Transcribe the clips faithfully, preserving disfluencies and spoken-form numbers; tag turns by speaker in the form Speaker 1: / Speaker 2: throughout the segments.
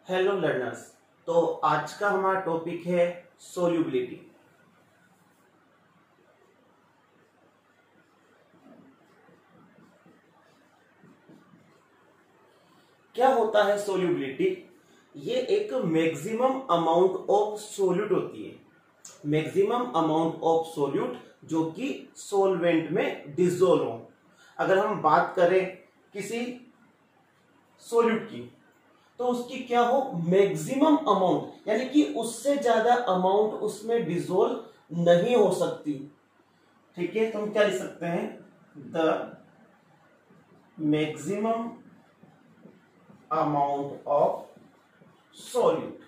Speaker 1: Hello learners. तो आज का हमारा टॉपिक है सोल्यूबिलिटी। क्या होता है सोल्यूबिलिटी? ये एक मैक्सिमम अमाउंट ऑफ सोल्यूट होती है, मैक्सिमम अमाउंट ऑफ सोल्यूट जो कि सोलवेंट में डिसोल्व हो। अगर हम बात करें किसी सोल्यूट की तो उसकी क्या हो, मैक्सिमम अमाउंट, यानी कि उससे ज्यादा अमाउंट उसमें डिसोल्व नहीं हो सकती। ठीक है, तो हम क्या लिख सकते हैं, the maximum amount of solute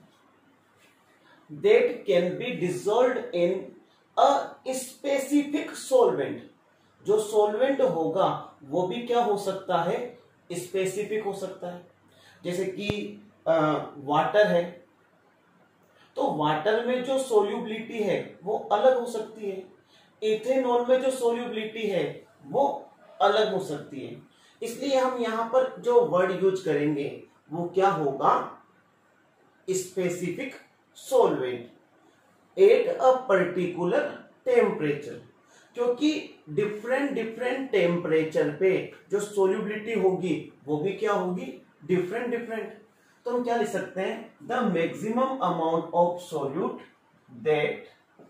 Speaker 1: that can be dissolved in a specific solvent। जो solvent होगा वो भी क्या हो सकता है, स्पेसिफिक हो सकता है। जैसे कि वाटर है तो वाटर में जो सोल्यूबिलिटी है वो अलग हो सकती है, इथेनॉल में जो सोल्यूबिलिटी है वो अलग हो सकती है। इसलिए हम यहां पर जो वर्ड यूज करेंगे वो क्या होगा, specific solvent at a particular temperature. क्योंकि डिफरेंट डिफरेंट टेम्परेचर पे जो सोल्यूबिलिटी होगी वो भी क्या होगी, डिफरेंट डिफरेंट। तो हम क्या लिख सकते हैं, the maximum amount of solute that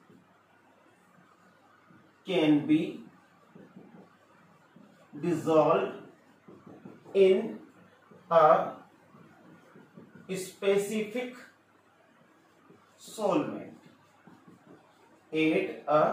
Speaker 1: can be dissolve in a specific solvent at a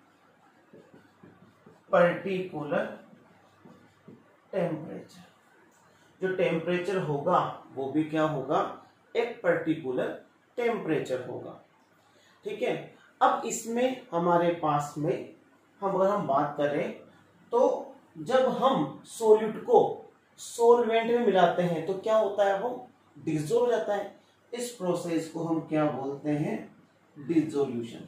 Speaker 1: particular temperature। जो टेम्परेचर होगा वो भी क्या होगा, एक पर्टिकुलर टेम्परेचर होगा। ठीक है, अब इसमें हमारे पास में हम अगर हम बात करें तो जब हम सोल्यूट को सोलवेंट में मिलाते हैं तो क्या होता है, वो डिसॉल्व हो जाता है। इस प्रोसेस को हम क्या बोलते हैं, डिसोल्यूशन।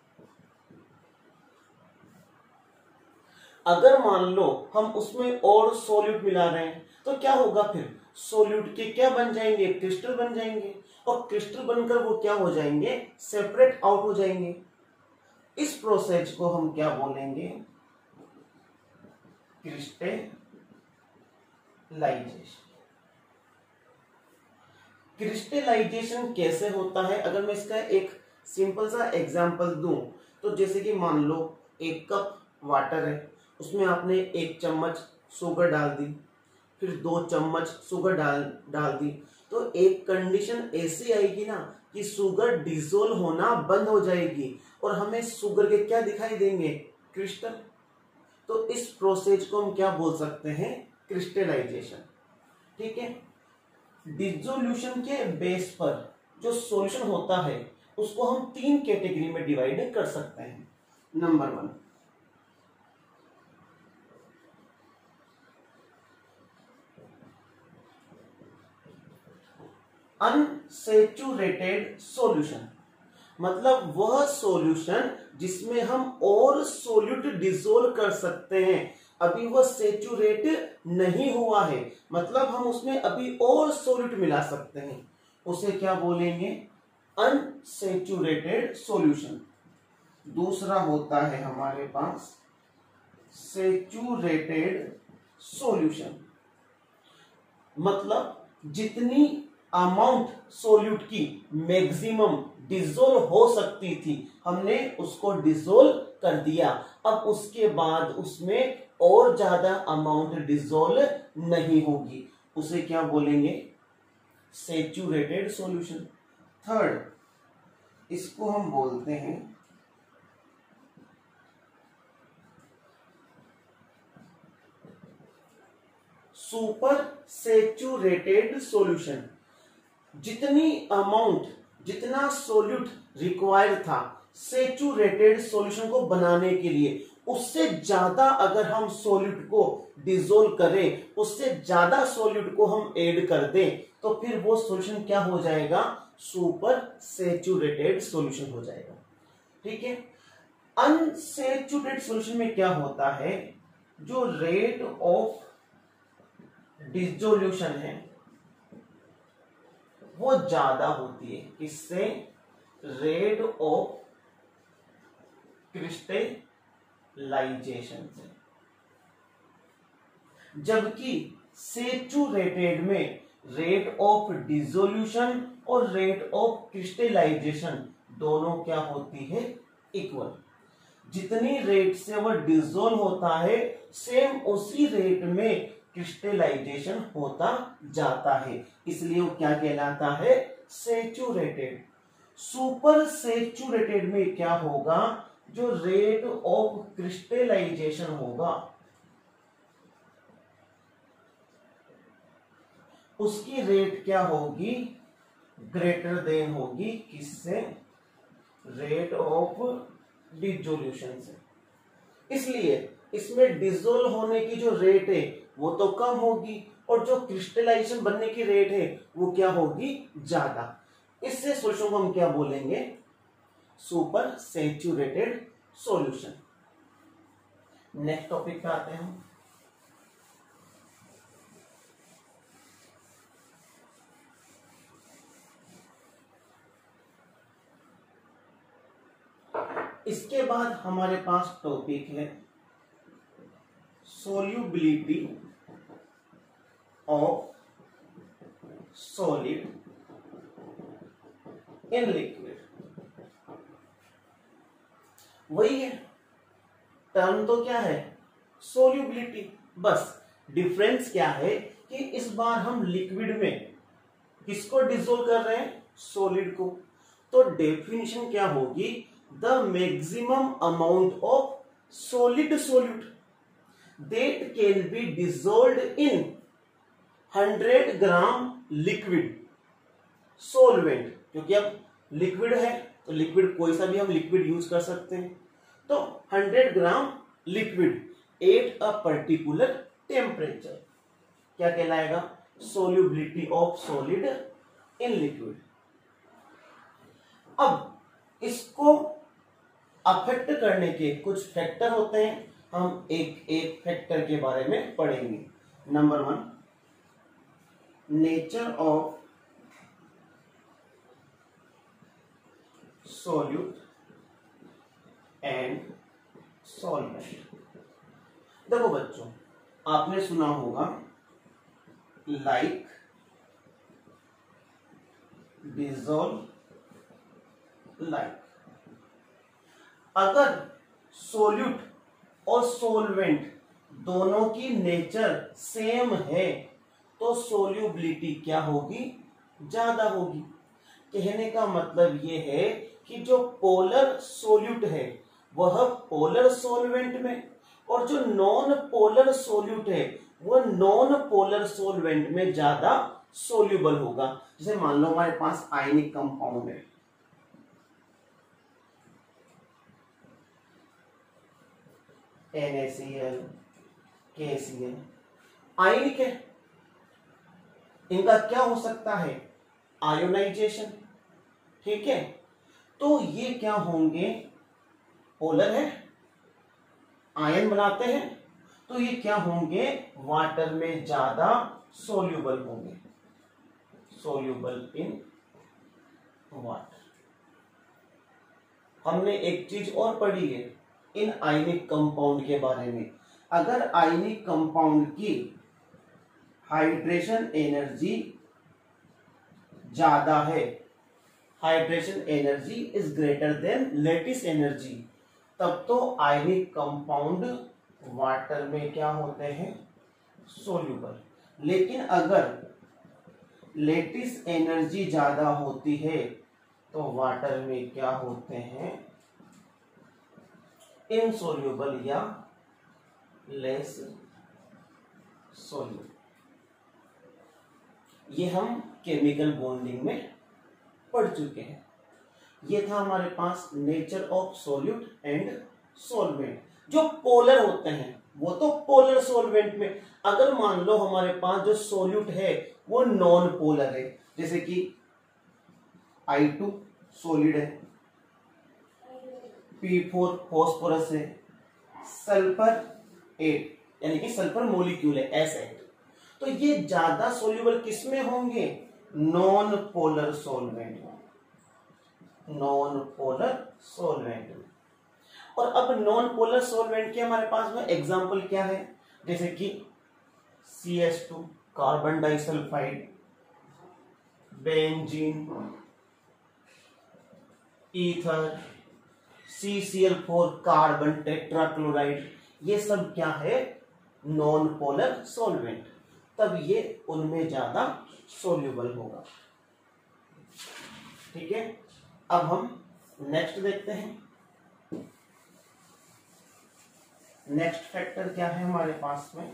Speaker 1: अगर मान लो हम उसमें और सोल्यूट मिला रहे हैं तो क्या होगा, फिर सोल्यूट के क्या बन जाएंगे, क्रिस्टल बन जाएंगे, और क्रिस्टल बनकर वो क्या हो जाएंगे, सेपरेट आउट हो जाएंगे। इस प्रोसेस को हम क्या बोलेंगे, क्रिस्टलाइजेशन। क्रिस्टलाइजेशन कैसे होता है, अगर मैं इसका एक सिंपल सा एग्जांपल दूं तो जैसे कि मान लो एक कप वाटर है, उसमें आपने एक चम्मच शुगर डाल दी, फिर दो चम्मच शुगर डाल डाल दी, तो एक कंडीशन ऐसी आएगी ना कि शुगर डिसॉल्व होना बंद हो जाएगी और हमें शुगर के क्या दिखाई देंगे, क्रिस्टल। तो इस प्रोसेस को हम क्या बोल सकते हैं, क्रिस्टलाइजेशन। ठीक है, डिसोल्यूशन के बेस पर जो सॉल्यूशन होता है उसको हम तीन कैटेगरी में डिवाइड कर सकते हैं। नंबर वन, अनसैचुरेटेड सॉल्यूशन, मतलब वह सॉल्यूशन जिसमें हम और सोल्यूट डिसॉल्व कर सकते हैं, अभी वह सेचुरेट नहीं हुआ है, मतलब हम उसमें अभी और सोल्यूट मिला सकते हैं, उसे क्या बोलेंगे, अनसैचुरेटेड सॉल्यूशन। दूसरा होता है हमारे पास सैचुरेटेड सॉल्यूशन, मतलब जितनी अमाउंट सोल्यूट की मैक्सिमम डिसॉल्व हो सकती थी हमने उसको डिसॉल्व कर दिया, अब उसके बाद उसमें और ज्यादा अमाउंट डिसॉल्व नहीं होगी, उसे क्या बोलेंगे, सैचुरेटेड सॉल्यूशन। थर्ड, इसको हम बोलते हैं सुपर सैचुरेटेड सॉल्यूशन। जितनी अमाउंट, जितना सोल्यूट रिक्वायर्ड था सैचुरेटेड सॉल्यूशन को बनाने के लिए, उससे ज्यादा अगर हम सोल्यूट को डिसॉल्व करें, उससे ज्यादा सोल्यूट को हम ऐड कर दें तो फिर वो सॉल्यूशन क्या हो जाएगा, सुपर सैचुरेटेड सॉल्यूशन हो जाएगा। ठीक है, अनसैचुरेटेड सॉल्यूशन में क्या होता है, जो रेट ऑफ डिसोल्यूशन है वो ज्यादा होती है। किससे? रेट ऑफ क्रिस्टलाइजेशन से। जबकि सैचुरेटेड में रेट ऑफ डिसोल्यूशन और रेट ऑफ क्रिस्टलाइजेशन दोनों क्या होती है? इक्वल। जितनी रेट से वह डिसोल्व होता है सेम उसी रेट में क्रिस्टलाइजेशन होता जाता है, इसलिए वो क्या कहलाता है? सैचुरेटेड। सुपर सैचुरेटेड में क्या होगा? जो रेट ऑफ क्रिस्टलाइजेशन होगा उसकी रेट क्या होगी? ग्रेटर देन होगी। किससे? रेट ऑफ डिसोल्यूशन से। इसलिए इसमें डिसोल्व होने की जो रेट है वो तो कम होगी और जो क्रिस्टलाइजेशन बनने की रेट है वो क्या होगी? ज्यादा। इससे सोल्यूशन को हम क्या बोलेंगे? Super saturated solution. Next topic पे आते हैं हम। इसके बाद हमारे पास टॉपिक है solubility of solid in liquid. वही है, टर्म तो क्या है? सोल्यूबिलिटी। बस डिफरेंस क्या है कि इस बार हम लिक्विड में किसको डिसोल्व कर रहे हैं? सॉलिड को। तो डेफिनेशन क्या होगी? The maximum amount of solid solute that can be dissolved in hundred gram liquid solvent. क्योंकि अब लिक्विड है तो लिक्विड कोई सा भी हम लिक्विड यूज कर सकते हैं। तो hundred gram liquid at a particular temperature क्या कहलाएगा? Solubility of solid in liquid. अब इसको अफेक्ट करने के कुछ फैक्टर होते हैं, हम एक एक फैक्टर के बारे में पढ़ेंगे। Number one, nature of solute and solvent। देखो बच्चों, आपने सुना होगा लाइक, डिसॉल्व, लाइक। अगर सोल्यूट और सोलवेंट दोनों की नेचर सेम है तो सोल्यूबिलिटी क्या होगी? ज्यादा होगी। कहने का मतलब यह है कि जो पोलर सोल्यूट है वह पोलर सोलवेंट में और जो नॉन पोलर सोल्यूट है वह नॉन पोलर सोलवेंट में ज्यादा सोल्यूबल होगा। जैसे मान लो हमारे पास आयनिक कंपाउंड है, N A C L, K C L, आयनिक है। इनका क्या हो सकता है? आयोनाइजेशन। ठीक है, तो ये क्या होंगे? पोलर है, आयन बनाते हैं, तो ये क्या होंगे? वाटर में ज्यादा सोल्यूबल होंगे, सोल्यूबल इन वाटर। हमने एक चीज और पढ़ी है इन आयनिक कंपाउंड के बारे में। अगर आयनिक कंपाउंड की हाइड्रेशन एनर्जी ज्यादा है, hydration energy is greater than lattice energy, तब तो आयनिक कंपाउंड वाटर में क्या होते हैं? सोल्यूबल। लेकिन अगर लेटिस एनर्जी ज्यादा होती है तो वाटर में क्या होते हैं? इनसोल्यूबल या लेस सोल्यूबल। ये हम केमिकल बॉन्डिंग में पढ़ चुके हैं। ये था हमारे पास nature of solute and solvent. जो पोलर होते हैं वो तो पोलर सोलवेंट में, अगर मान लो हमारे पास जो सोल्यूट है वो नॉन पोलर है, जैसे कि आई टू सॉलिड है, पी फोर फॉस्फोरस है, सल्फर एट यानी कि सल्फर मोलिक्यूल है, एस एट, तो ये ज्यादा सोल्यूबल किस में होंगे? Non polar solvent, non polar solvent. और अब नॉन पोलर सॉल्वेंट के हमारे पास में एग्जांपल क्या है, जैसे कि C H two carbon disulphide, benzene, ether, C C L four carbon tetrachloride, ये सब क्या है, नॉन पोलर सॉल्वेंट, तब ये उनमें ज्यादा सोल्यूबल होगा। ठीक है, अब हम नेक्स्ट देखते हैं। नेक्स्ट फैक्टर क्या है हमारे पास में,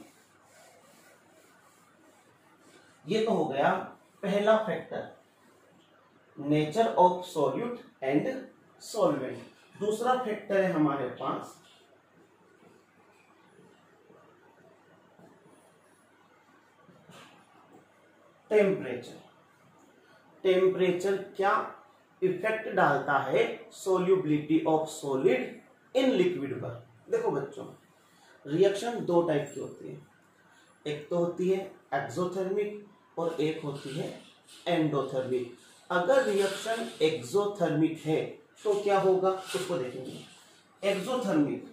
Speaker 1: ये तो हो गया पहला factor, nature of solute and solvent. दूसरा फैक्टर है हमारे पास टेम्परेचर। टेम्परेचर क्या इफेक्ट डालता है solubility of solid in liquid पर। देखो बच्चों, रिएक्शन दो टाइप की होती है, एक तो होती है एक्सोथर्मिक और एक होती है एंडोथर्मिक। अगर रिएक्शन एक्सोथर्मिक है तो क्या होगा उसको देखेंगे। एक्सोथर्मिक,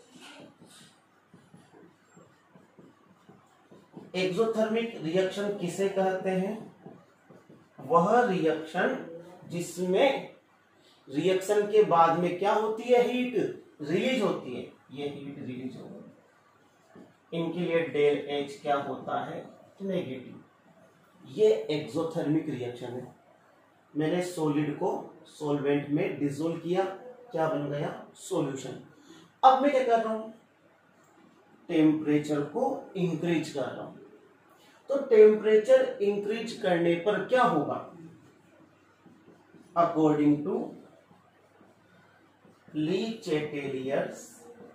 Speaker 1: एक्सोथर्मिक रिएक्शन किसे कहते हैं, वह रिएक्शन जिसमें रिएक्शन के बाद में क्या होती है, हीट रिलीज होती है, ये हीट रिलीज होगी, इनके लिए डेल एच क्या होता है, नेगेटिव। ये एक्सोथर्मिक रिएक्शन है, मैंने सॉलिड को सॉल्वेंट में डिसोल्व किया, क्या बन गया, सॉल्यूशन। अब मैं क्या कर रहा हूं, टेम्परेचर को इंक्रीज कर रहा हूं। तो टेम्परेचर इंक्रीज करने पर क्या होगा, according to Le Chatelier's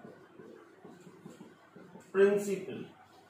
Speaker 1: principle.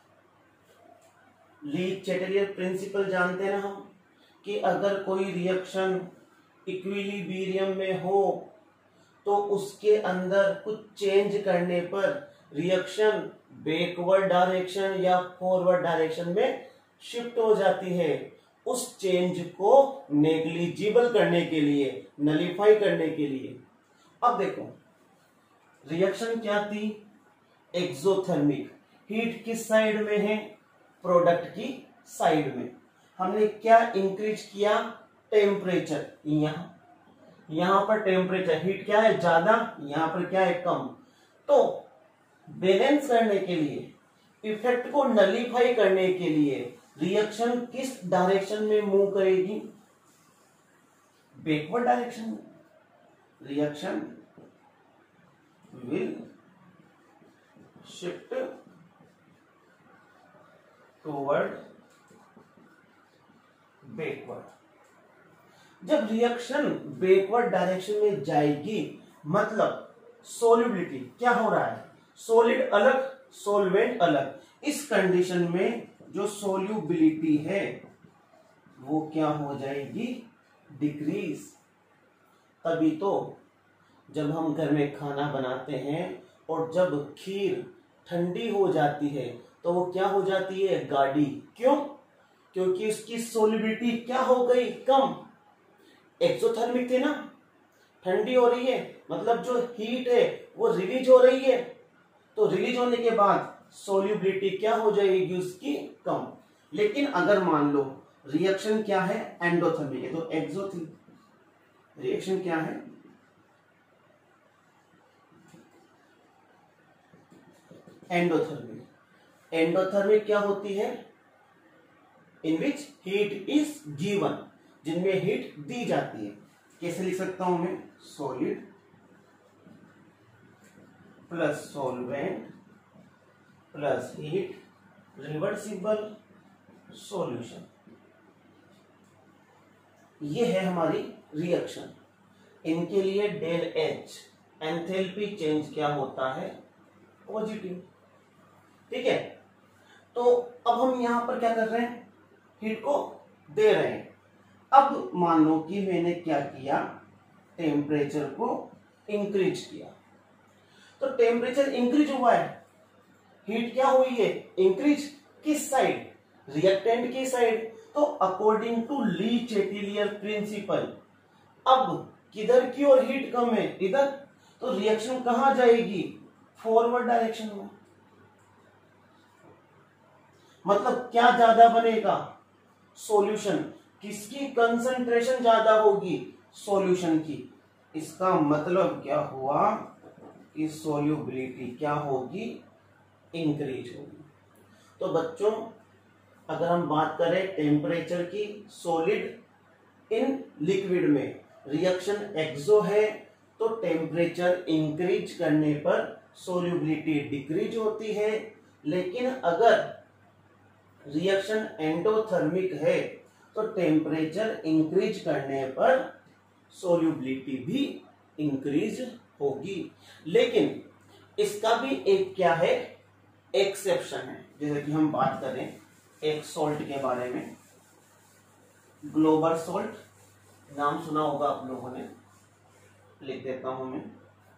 Speaker 1: Le Chatelier principle जानते हैं ना हम, कि अगर कोई रिएक्शन इक्विलिब्रियम में हो तो उसके अंदर कुछ चेंज करने पर रिएक्शन बैकवर्ड डायरेक्शन या फॉरवर्ड डायरेक्शन में शिफ्ट हो जाती है। उस चेंज को नेग्लिजिबल करने के लिए, नलिफाई करने के लिए, अब देखो रिएक्शन क्या थी, एक्सोथर्मिक। हीट किस साइड में है, प्रोडक्ट की साइड में। हमने क्या इंक्रीज किया, टेम्परेचर। यहां यहां पर टेम्परेचर, हीट क्या है ज्यादा, यहां पर क्या है कम। तो बैलेंस करने के लिए, इफेक्ट को नलिफाई करने के लिए रिएक्शन किस डायरेक्शन में मूव करेगी, बैकवर्ड डायरेक्शन में। Reaction will shift toward backward. जब रिएक्शन बैकवर्ड डायरेक्शन में जाएगी मतलब सोल्यूबिलिटी क्या हो रहा है, सॉलिड अलग सॉल्वेंट अलग। इस कंडीशन में जो सोल्यूबिलिटी है वो क्या हो जाएगी, डिक्रीज। तभी तो जब हम घर में खाना बनाते हैं और जब खीर ठंडी हो जाती है तो वो क्या हो जाती है, गाढ़ी। क्यों, क्योंकि उसकी सोल्यूबिलिटी क्या हो गई, कम। एक्सोथर्मिक थी ना, ठंडी हो रही है मतलब जो हीट है वो रिलीज हो रही है, तो रिलीज होने के बाद सोल्यूबिलिटी क्या हो जाएगी उसकी, कम। लेकिन अगर मान लो रिएक्शन क्या है, एंडोथर्मिक है, तो एक्सोथर्मिक रिएक्शन क्या है, एंडोथर्मिक। एंडोथर्मिक क्या होती है, in which heat is given, जिनमें हीट दी जाती है। कैसे लिख सकता हूं मैं, solid plus solvent plus heat, reversible solution. ये है हमारी रिएक्शन। इनके लिए डेल एच, एंथैल्पी चेंज क्या होता है, पॉजिटिव। ठीक है, तो अब हम यहां पर क्या कर रहे हैं, हीट को दे रहे हैं। अब मान लो कि मैंने क्या किया, टेम्परेचर को इंक्रीज किया, तो टेम्परेचर इंक्रीज हुआ है, हीट क्या हुई है, इंक्रीज। किस साइड, रिएक्टेंट की साइड। तो according to Le Chatelier principle अब किधर की ओर हीट कम है, इधर, तो रिएक्शन कहां जाएगी, फॉरवर्ड डायरेक्शन में। मतलब क्या ज्यादा बनेगा, सॉल्यूशन। किसकी कंसंट्रेशन ज्यादा होगी, सॉल्यूशन की। इसका मतलब क्या हुआ कि सॉल्युबिलिटी क्या होगी, इंक्रीज होगी। तो बच्चों अगर हम बात करें टेम्परेचर की, सॉलिड इन लिक्विड में रिएक्शन एक्सो है तो टेम्परेचर इंक्रीज करने पर सॉल्युबिलिटी डिक्रीज होती है। लेकिन अगर रिएक्शन एंडोथर्मिक है तो टेम्परेचर इंक्रीज करने पर सॉल्युबिलिटी भी इंक्रीज होगी। लेकिन इसका भी एक क्या है, एक्सेप्शन है। जैसे कि हम बात करें एक सॉल्ट के बारे में, ग्लोबल सॉल्ट, नाम सुना होगा आप लोगों ने, लिख देता हूं मैं,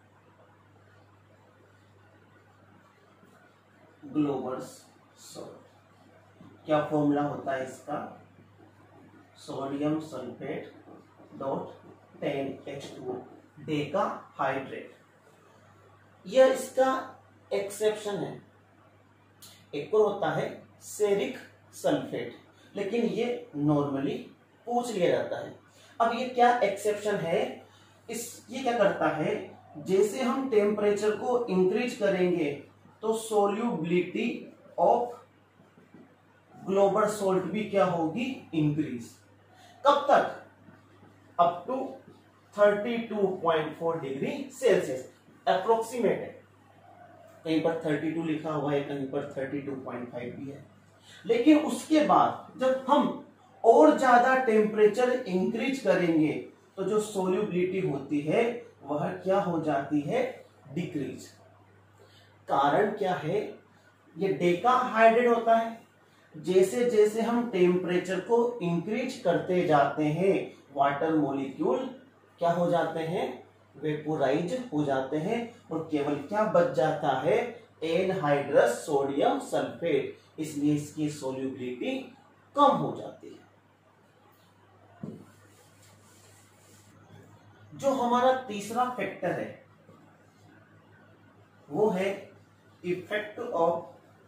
Speaker 1: ग्लोबल सॉल्ट। क्या फॉर्मूला होता है इसका, sodium sulphate dot ten H two O decahydrate. यह इसका एक्सेप्शन है। एक और होता है सेरिक सल्फेट, लेकिन ये नॉर्मली पूछ लिया जाता है। अब ये क्या एक्सेप्शन है, इस ये क्या करता है, जैसे हम टेम्परेचर को इंक्रीज करेंगे तो सॉल्युबिलिटी ऑफ ग्लोबल सॉल्ट भी क्या होगी, इंक्रीज। कब तक, up to thirty two point four degree Celsius. Approximate है, कहीं पर थर्टी टू लिखा हुआ है, कहीं पर थर्टी टू पॉइंट फाइव भी है। लेकिन उसके बाद जब हम और ज्यादा टेम्परेचर इंक्रीज करेंगे तो जो सोल्युबिलिटी होती है वह क्या हो जाती है, डिक्रीज। कारण क्या है, ये डेका हाइड्रेट होता है। जैसे जैसे हम टेम्परेचर को इंक्रीज करते जाते हैं वाटर मॉलिक्यूल क्या हो जाते हैं, वेपोराइज हो जाते हैं और केवल क्या बच जाता है, एनहाइड्रस सोडियम सल्फेट। इसलिए इसकी सोल्युबिलिटी कम हो जाती है। जो हमारा तीसरा फैक्टर है वो है इफेक्ट ऑफ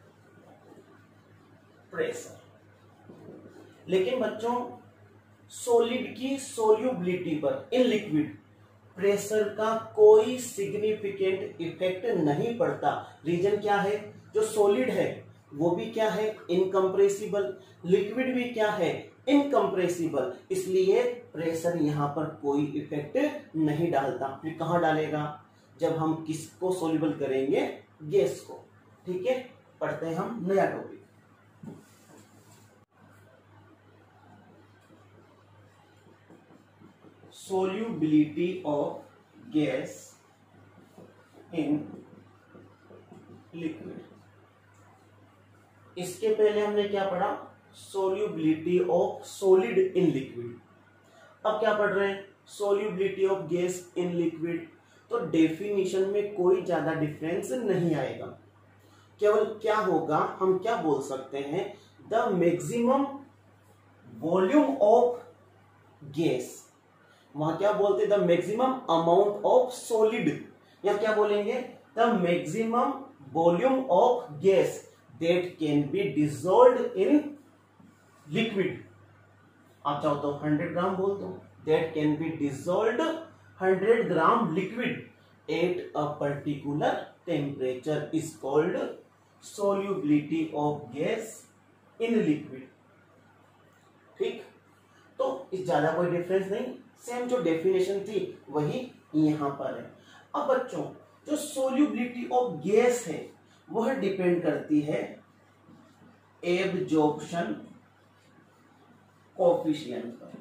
Speaker 1: प्रेशर। लेकिन बच्चों सॉलिड की सोल्युबिलिटी पर इन लिक्विड प्रेशर का कोई सिग्निफिकेंट इफेक्ट नहीं पड़ता। रीजन क्या है, जो सॉलिड है वो भी क्या है, इनकम्प्रेसिबल, लिक्विड भी क्या है, इनकम्प्रेसिबल। इसलिए प्रेशर यहां पर कोई इफेक्ट नहीं डालता। फिर कहां डालेगा, जब हम किसको सोल्यूबल करेंगे, गैस को। ठीक है, पढ़ते हैं हम नया topic. solubility of gas in liquid। इसके पहले हमने क्या पढ़ा, solubility of solid in liquid। अब क्या पढ़ रहे हैं, solubility of gas in liquid। तो डेफिनेशन में कोई ज्यादा डिफरेंस नहीं आएगा। केवल क्या होगा, हम क्या बोल सकते हैं, the maximum volume of gas. वहां क्या बोलते हैं, the maximum amount of solid, या क्या बोलेंगे, the maximum volume of gas that can be dissolved in liquid. आप चाहो तो हंड्रेड ग्राम बोल दो, that can be dissolved hundred gram liquid at a particular temperature is called solubility of gas in liquid. ठीक, तो इस ज्यादा कोई डिफरेंस नहीं, सेम जो डेफिनेशन थी वही यहां पर है। अब बच्चों जो सोल्यूबिलिटी ऑफ गैस है वह डिपेंड करती है एब्जॉर्प्शन कोएफिशिएंट पर।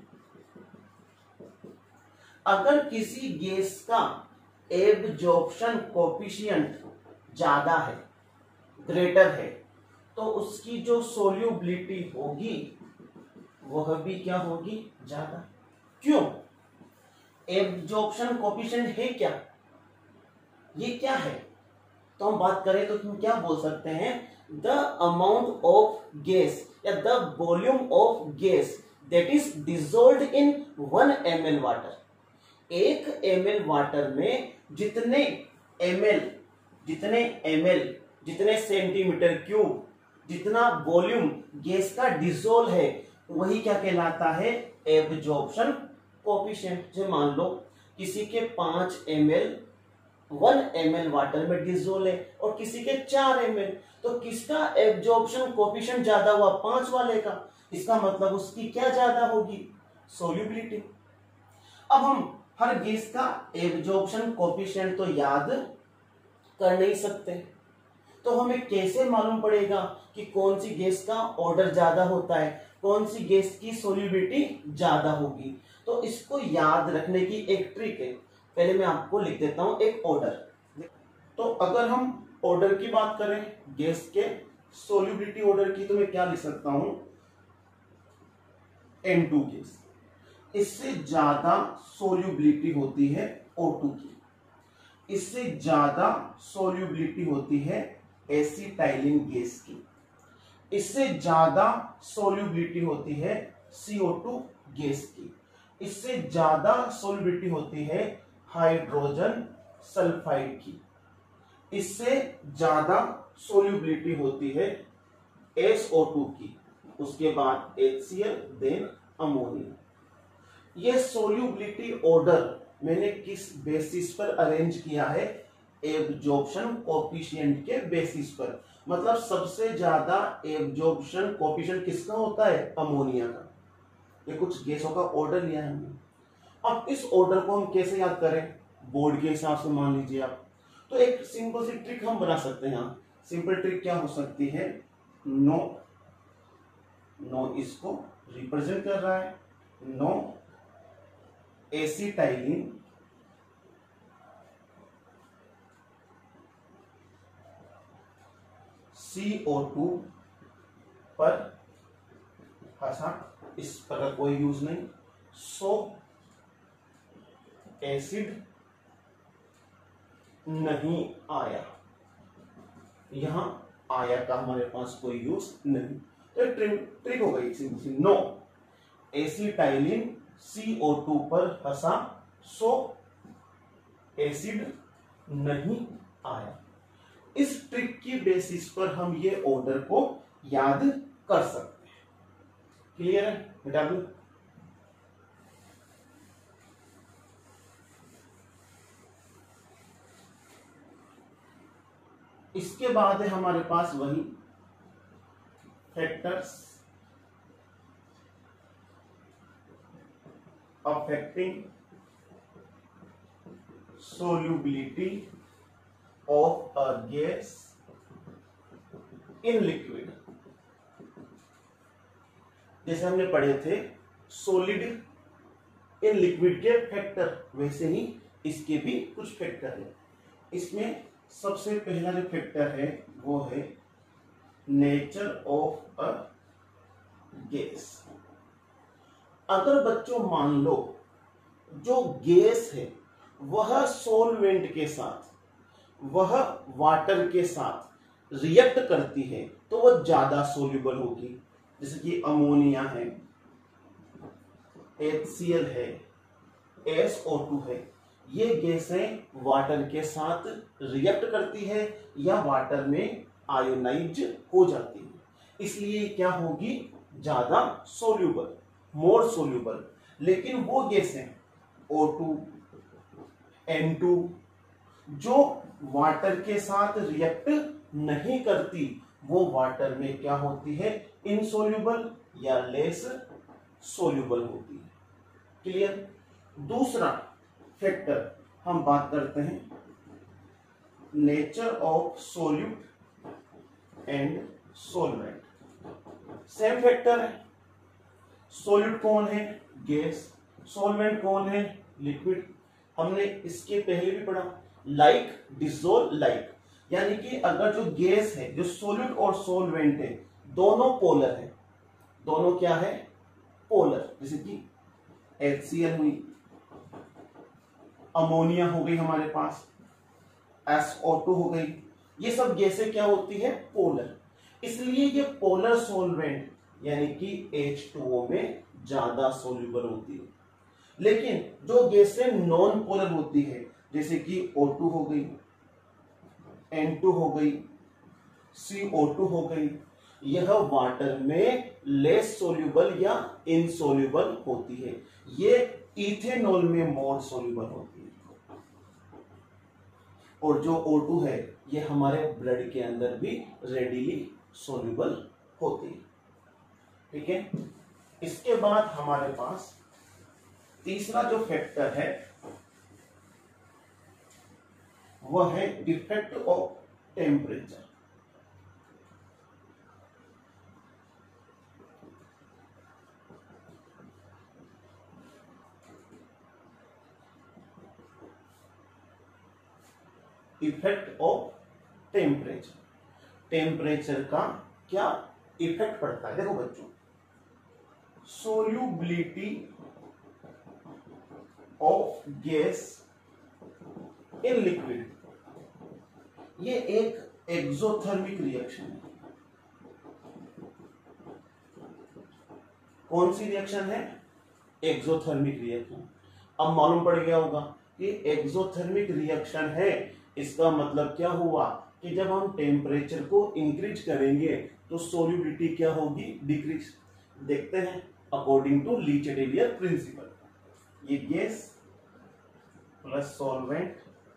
Speaker 1: अगर किसी गैस का एब्जॉर्प्शन कोएफिशिएंट ज्यादा है, ग्रेटर है, तो उसकी जो सोल्यूबिलिटी होगी वह भी क्या होगी, ज्यादा। क्यों, एब्जॉर्प्शन कोएफिशिएंट है क्या, ये क्या है, तो हम बात करें तो तुम क्या बोल सकते हैं, द अमाउंट ऑफ गैस या the volume of gas that is dissolved in one M L water. एक एम एल वाटर में जितने एम एल जितने एम एल जितने सेंटीमीटर क्यूब जितना वॉल्यूम गैस का डिजोल्व है वही क्या कहलाता है, एब्जॉर्प्शन कोएफिशिएंट। जो मान लो किसी के पांच M L one M L water में डिजोल्व है और किसी के चार एम एल, तो किसका एब्जॉर्प्शन कोएफिशिएंट ज्यादा हुआ, पांच वाले का। इसका मतलब उसकी क्या ज्यादा होगी, सोल्यूबिलिटी। अब हम हर गैस का एब्जॉर्प्शन कोएफिशिएंट तो याद कर नहीं सकते, तो हमें कैसे मालूम पड़ेगा कि कौन सी गैस का ऑर्डर ज्यादा होता है, कौन सी गैस की सोल्यूबिलिटी ज्यादा होगी। तो इसको याद रखने की एक ट्रिक है। पहले मैं आपको लिख देता हूं एक ऑर्डर। तो अगर हम ऑर्डर की बात करें गैस के सोल्यूबिलिटी ऑर्डर की, तो मैं क्या लिख सकता हूं, एन टू गैस, इससे ज्यादा सोल्यूबिलिटी होती है ओ टू की, इससे ज्यादा सोल्यूबिलिटी होती है एसिटाइलिन गैस की, इससे ज्यादा सोल्यूबिलिटी होती है सी ओ टू गैस की, इससे ज्यादा सोल्यूबिलिटी होती है हाइड्रोजन सल्फाइड की, इससे ज्यादा सोल्यूबिलिटी होती है एस ओ टू की, उसके बाद H C L, then ammonia. ये सोल्यूबिलिटी ऑर्डर मैंने किस बेसिस पर अरेंज किया है, एब्जॉर्प्शन कोएफिशिएंट के बेसिस पर। मतलब सबसे ज्यादा एब्जॉर्प्शन कोएफिशिएंट किसका होता है, अमोनिया का। ये कुछ गैसों का ऑर्डर लिया है हमने। अब इस ऑर्डर को हम कैसे याद करें, बोर्ड के हिसाब से मान लीजिए आप, तो एक सिंपल सी ट्रिक हम बना सकते हैं। सिंपल ट्रिक क्या हो सकती है, नो नो इसको रिप्रेजेंट कर रहा है, no acetylene C O two पर हंसा, इस पर का कोई यूज नहीं, सो एसिड नहीं आया, यहां आया का हमारे पास कोई यूज नहीं। तो ट्रिक ट्रिक हो गई सिंपल सी, no acetylene C O two पर हंसा, सो एसिड नहीं आया। इस ट्रिक की बेसिस पर हम ये ऑर्डर को याद कर सकते हैं। क्लियर है बेटा? इसके बाद है हमारे पास वही factors affecting solubility of a gas in liquid। जैसे हमने पढ़े थे सॉलिड इन लिक्विड के फैक्टर, वैसे ही इसके भी कुछ फैक्टर है। इसमें सबसे पहला जो फैक्टर है वो है नेचर ऑफ अ गैस। अगर बच्चों मान लो जो गैस है वह सॉल्वेंट के साथ, वह वाटर के साथ रिएक्ट करती है तो वह ज्यादा सोल्यूबल होगी। जैसे कि अमोनिया है, एच सी एल है, एस ओ टू है, ये गैसें वाटर के साथ रिएक्ट करती है या वाटर में आयोनाइज हो जाती है, इसलिए क्या होगी, ज्यादा सोल्यूबल, मोर सोल्यूबल। लेकिन वो गैसें ओ टू, एन टू जो वाटर के साथ रिएक्ट नहीं करती, वो वाटर में क्या होती है, इनसोल्यूबल या लेस सोल्यूबल होती है। क्लियर? दूसरा फैक्टर हम बात करते हैं nature of solute and solvent. Same factor है, सोल्यूट कौन है, गैस, सोलवेंट कौन है, लिक्विड। हमने इसके पहले भी पढ़ा, लाइक डिसोल्व लाइक, यानी कि अगर जो गैस है, जो सोल्यूट और सोलवेंट है, दोनों पोलर है, दोनों क्या है, पोलर। जैसे कि एच सी एल हुई, अमोनिया हो गई हमारे पास, एस ओ टू हो गई, ये सब गैसें क्या होती है, पोलर। इसलिए ये पोलर सोलवेंट यानी कि एच टू ओ में ज्यादा सोल्यूबल होती है। लेकिन जो गैसें नॉन पोलर होती है जैसे कि ओ टू हो गई, एन टू हो गई, सी ओ टू हो गई, यह वाटर में लेस सोल्यूबल या इनसोल्यूबल होती है। ये इथेनॉल में मोर सोल्यूबल होती है। और जो ओ टू है ये हमारे ब्लड के अंदर भी रेडिली सोल्यूबल होती है। ठीक है, इसके बाद हमारे पास तीसरा जो फैक्टर है वह है effect of temperature. Effect of temperature, temperature का क्या इफेक्ट पड़ता है। देखो बच्चों, solubility of gas in liquid, ये एक एक्सोथर्मिक रिएक्शन है। कौन सी रिएक्शन है? Exothermic reaction. अब मालूम पड़ गया होगा कि एक्सोथर्मिक रिएक्शन है, इसका मतलब क्या हुआ कि जब हम टेम्परेचर को इंक्रीज करेंगे तो सोल्यूबिलिटी क्या होगी? डिक्रीज। देखते हैं according to Le Chatelier principle, ये gas plus solvent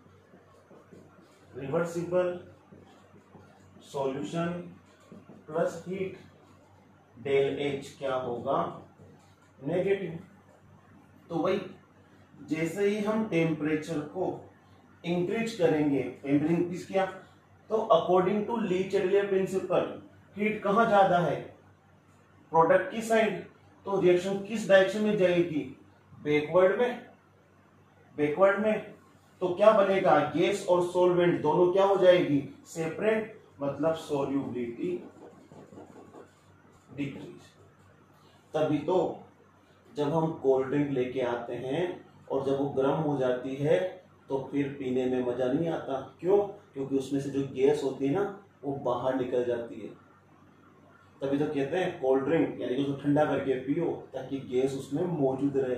Speaker 1: reversible solution plus heat, del H क्या होगा? नेगेटिव। तो भाई जैसे ही हम टेम्परेचर को इंक्रीज करेंगे, टेम्परेचर इंक्रीज किया तो according to Le Chatelier principle heat कहां ज्यादा है? प्रोडक्ट की साइड। तो रिएक्शन किस डायरेक्शन में जाएगी? बैकवर्ड में। बैकवर्ड में तो क्या बनेगा? गैस और सॉल्वेंट दोनों क्या हो जाएगी? सेपरेट, मतलब सोल्यूबिलिटी डिक्रीज। तभी तो जब हम कोल्ड ड्रिंक लेके आते हैं और जब वो गर्म हो जाती है तो फिर पीने में मजा नहीं आता। क्यों? क्योंकि उसमें से जो गैस होती है ना वो बाहर निकल जाती है। तभी तो कहते हैं कोल्ड ड्रिंक यानी कि उसको ठंडा करके पियो ताकि गैस उसमें मौजूद रहे।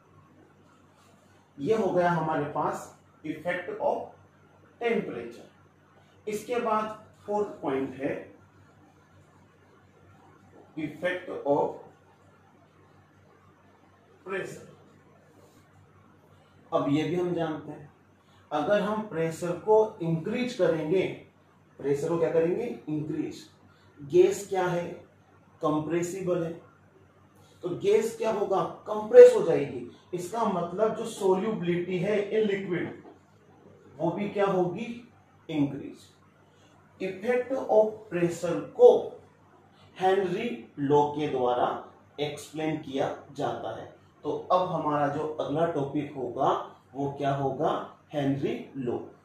Speaker 1: ये हो गया हमारे पास इफेक्ट ऑफ टेम्परेचर। इसके बाद फोर्थ पॉइंट है इफेक्ट ऑफ प्रेशर। अब ये भी हम जानते हैं, अगर हम प्रेशर को इंक्रीज करेंगे, प्रेशर को क्या करेंगे? इंक्रीज। गैस क्या है? कंप्रेसिबल है, तो गैस क्या होगा? कंप्रेस हो जाएगी। इसका मतलब जो सोल्यूबिलिटी है इन लिक्विड वो भी क्या होगी? इंक्रीज। इफेक्ट ऑफ प्रेशर को हेनरी लॉ के द्वारा एक्सप्लेन किया जाता है। तो अब हमारा जो अगला टॉपिक होगा वो क्या होगा? Henry law.